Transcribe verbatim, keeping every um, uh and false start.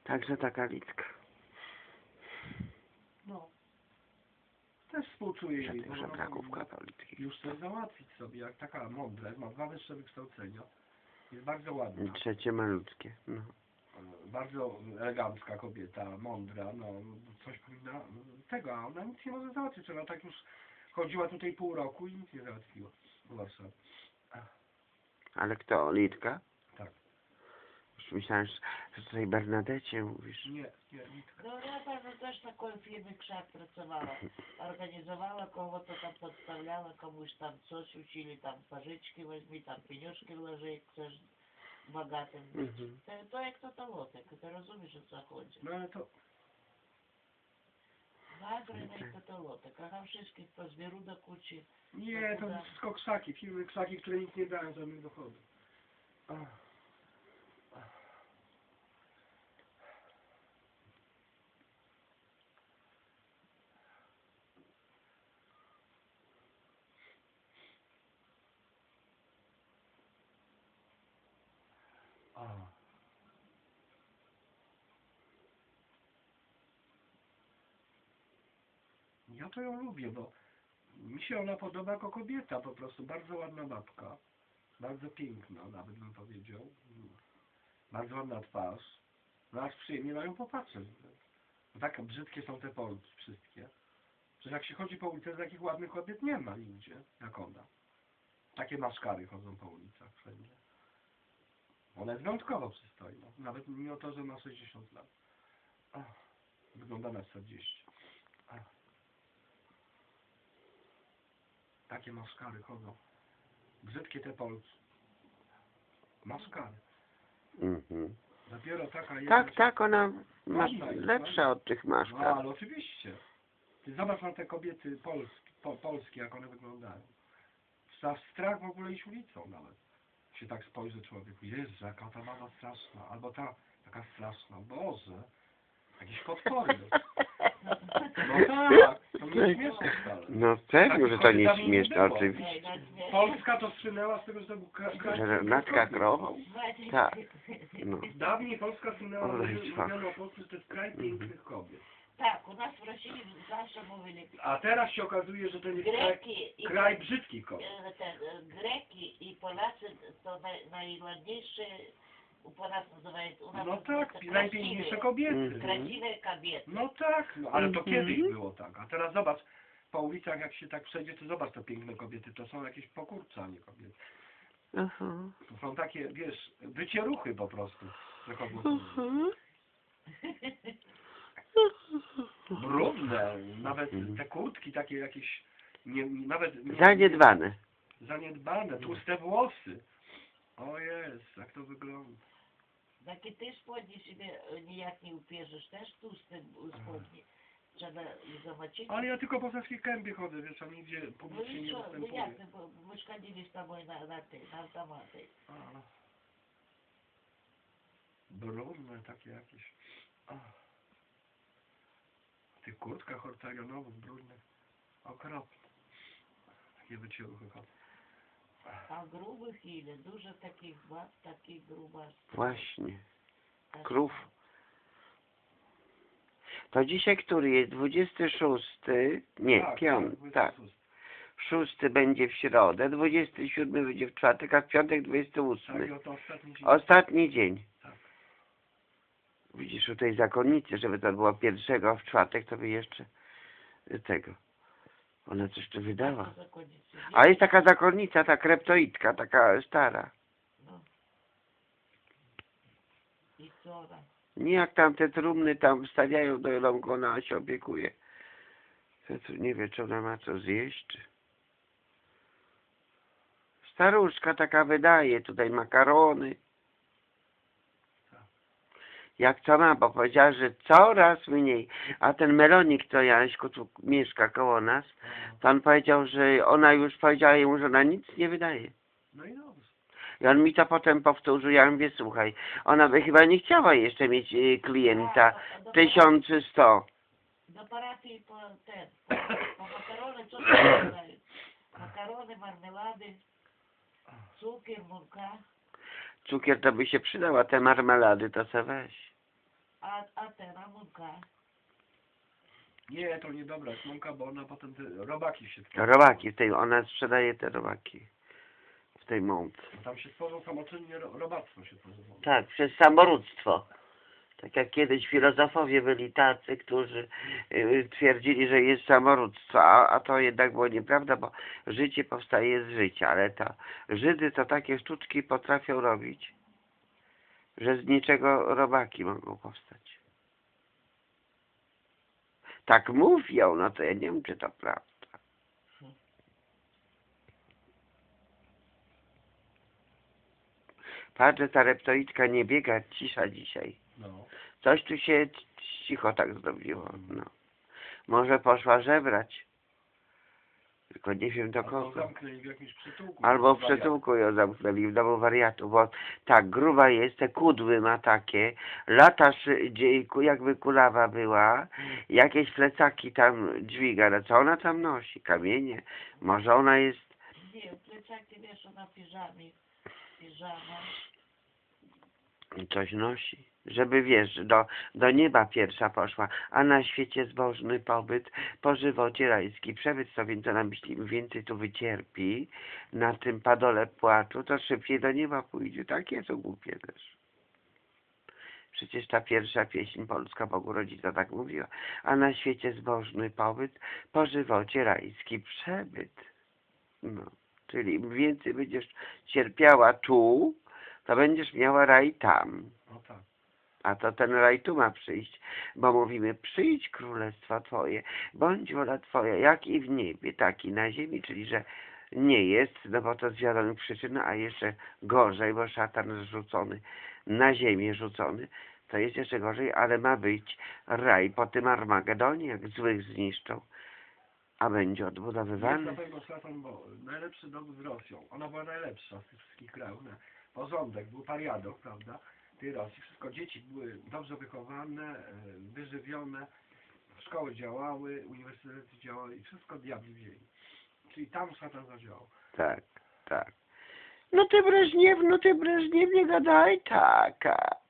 Także taka Litka. No. Też współczuję jej, Żadnych bo żebraków ona katolickich. już chce załatwić sobie, jak taka mądra, ma dwa wyższe wykształcenia. Jest bardzo ładna. Trzecie malutkie. No. Bardzo elegancka kobieta, mądra, no coś powinna tego, a ona nic nie może załatwić. Ona tak już chodziła tutaj pół roku i nic nie załatwiła w Warszawie. Ale kto? Litka? Tak. Już myślałem, że tutaj Bernadecie mówisz. Nie, nie, Litka. No ja tam też takiej firmy Krzak pracowała. Organizowała, kogo-to tam podstawiała, komuś tam coś uczyli, tam pożyczki weźmij, tam pieniążki włoży, jak chcesz bogatym być. Mhm. To, to jak to to łotek, ty rozumiesz, o co chodzi. No ale to... Nagraj jak to to łotek, a tam wszystkich po zbieru do kuci. Nie, to wszystko krzaki, firmy krzaki, które nic nie dają żadnych dochodów. Ach. A. Ja to ją lubię, bo mi się ona podoba jako kobieta, po prostu bardzo ładna babka, bardzo piękna, nawet bym powiedział, bardzo ładna twarz, no aż przyjemnie na nią popatrzeć. Tak brzydkie są te Polki wszystkie. Przecież jak się chodzi po ulicy, takich ładnych kobiet nie ma nigdzie, jak ona. Takie maszkary chodzą po ulicach wszędzie. Ona jest wyjątkowo przystojna, nawet mimo to, że ma sześćdziesiąt lat. Ach, wygląda na czterdzieści. Ach. Takie maszkary chodzą. Brzydkie te Polki. Maszkary. Mhm. Dopiero taka jest. Tak, tak, ona ma Ładna jest, lepsza ładna. od tych No maszkar. ale oczywiście. Ty zobacz na te kobiety polskie, po, polskie, jak one wyglądają. Aż strach w ogóle iść ulicą nawet. Się tak spojrzy człowieku. Jezu, jaka ta mama straszna. Albo ta, taka straszna. Boże. Jakieś potwory. No tak, to nie śmieszne wcale. No pewnie, że to nie dawniej nie śmieszne, było. oczywiście. Polska to słynęła z tego, że to był kraj kraj Że matka krową? Tak. No. Dawniej Polska słynęła, Oj, mówiono o Polsce, że to jest kraj pięknych kobiet. Tak, u nas w Rosji zawsze mówili A teraz się okazuje, że to jest kraj, Greki i, kraj brzydkich kobiet. e, te, e, Greki i Polacy to naj, najładniejsze, u Polacy nazywają, u nas No nazywają tak, to najpiękniejsze krasiwe, kobiety. Mhm. krasiwe kobiety. No tak, no ale to Mhm. kiedyś było tak. A teraz zobacz, po ulicach jak się tak przejdzie, to zobacz te piękne kobiety. To są jakieś pokurcze, a nie kobiety. Aha. To są takie, wiesz, wycieruchy po prostu. Przechodzą. Mhm. Brudne, nawet Mhm. te kurtki takie jakieś, nie, nie, nawet... Nie, Zaniedbane. Zaniedbane, tłuste włosy. O jest, jak to wygląda. Takie ty spodnie sobie e, nijak nie upierzesz, też tłuste spodnie. Trzeba je zobaczyć. Ale ja tylko po Saskiej Kępie chodzę, wiesz, a nigdzie No publicznie i nie co, no występuję. jak, ty, bo mieszkanie z tobą na, na tej, na automaty. A. Brudne takie jakieś. A. W tych kurtkach ortagionowych, brudnych. Okropne. Takie wycieruchy chodzą. A grubych ile? Dużo takich bab, takich grubastych. Właśnie. Tak. Krów. To dzisiaj który jest? dwudziesty szósty? Nie, Tak, piąty. tak, Tak. Szósty będzie w środę, dwudziesty siódmy będzie w czwartek, a w piątek dwudziesty Tak, ósmy. i oto ostatni dzień. Ostatni dzień. Tak. Widzisz, u tej zakonnicy, żeby to było pierwszego, a w czwartek to by jeszcze tego. Ona coś tu wydała. To zakonnicy. A jest taka zakonnica, ta kreptoidka, taka stara. No. I co ona? Nie jak tam te trumny tam wstawiają do rąk, ona się opiekuje. To tu nie wie, czy ona ma co zjeść, czy... Staruszka taka wydaje, tutaj makarony. Jak co ma, bo powiedziała, że coraz mniej. A ten Melonik, co Jańsko tu mieszka koło nas, to on powiedział, że ona już powiedziała jemu, że ona nic nie wydaje. No i dobrze. I on mi to potem powtórzył, ja mówię, słuchaj, ona by chyba nie chciała jeszcze mieć y, klienta tysiąc sto. Do parafii po ten, po, po makarony, co to dają? Makarony, marmelady, cukier, mąka. Cukier to by się przydał, a te marmelady to se weź. a, a ten, a mąka? Nie, to niedobra jest mąka, bo ona potem te robaki się tworzą. Robaki, w tej, ona sprzedaje te robaki. W tej mące. Tam się tworzą samoczynnie, ro- robactwo się tworzy. Tak, przez samorództwo. Tak jak kiedyś filozofowie byli tacy, którzy y, twierdzili, że jest samorództwo, a, a to jednak było nieprawda, bo życie powstaje z życia, ale to Żydy to takie sztuczki potrafią robić, że z niczego robaki mogą powstać. Tak mówią, no to ja nie wiem, czy to prawda. Patrz, że ta reptoidka nie biega, cisza dzisiaj. No. Coś tu się cicho tak zrobiło, no. Może poszła żebrać. Tylko nie wiem do Albo kogo. zamknęli w jakimś przytułku. Albo w Wariat. przytułku ją zamknęli, w domu wariatu, bo tak, gruba jest, te kudły ma takie, lata szy- gdzie jakby kulawa była, jakieś plecaki tam dźwiga, no co ona tam nosi? Kamienie? Może ona jest... Nie, plecaki wiesz, ona piżami, piżama. Coś nosi. Żeby, wiesz, do, do nieba pierwsza poszła, a na świecie zbożny pobyt, po żywocie rajski przebyt, to więc ona myśli, im więcej tu wycierpi na tym padole płaczu, to szybciej do nieba pójdzie. Takie są głupie też. Przecież ta pierwsza pieśń polska Bogu Rodzica tak mówiła. A na świecie zbożny pobyt, po żywocie rajski przebyt. No, czyli im więcej będziesz cierpiała tu, to będziesz miała raj tam. No tak. A to ten raj tu ma przyjść, bo mówimy, przyjdź królestwo Twoje, bądź wola Twoja, jak i w niebie, tak i na ziemi, czyli że nie jest, no bo to z wiadomych przyczyn, a jeszcze gorzej, bo szatan zrzucony, na ziemię rzucony, to jest jeszcze gorzej, ale ma być raj po tym Armagedonie, jak złych zniszczą, a będzie Jest odbudowywany. na pewno szatan, bo najlepszy dowód z Rosją. Ona była najlepsza z tych wszystkich krajów. Na porządek, był pariadok, prawda? Tej Rosji. Wszystko dzieci były dobrze wychowane, e, wyżywione, szkoły działały, uniwersytety działały i wszystko diabli wzięli. Czyli tam szatan zadziałał. Tak, tak. No ty Breżniew, no ty Breżniew, nie gadaj taka.